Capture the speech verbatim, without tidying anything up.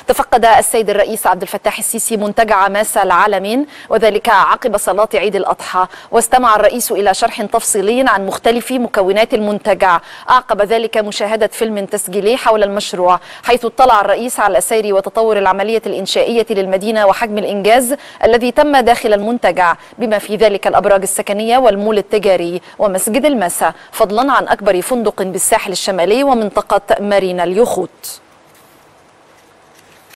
تفقد السيد الرئيس عبد الفتاح السيسي منتجع ماسا العالمين، وذلك عقب صلاة عيد الأضحى، واستمع الرئيس إلى شرح تفصيلي عن مختلف مكونات المنتجع. أعقب ذلك مشاهدة فيلم تسجيلي حول المشروع، حيث اطلع الرئيس على سير وتطور العملية الإنشائية للمدينة وحجم الإنجاز الذي تم داخل المنتجع، بما في ذلك الأبراج السكنية والمول التجاري ومسجد الماسا، فضلا عن أكبر فندق بالساحل الشمالي ومنطقة مارينا اليخوت.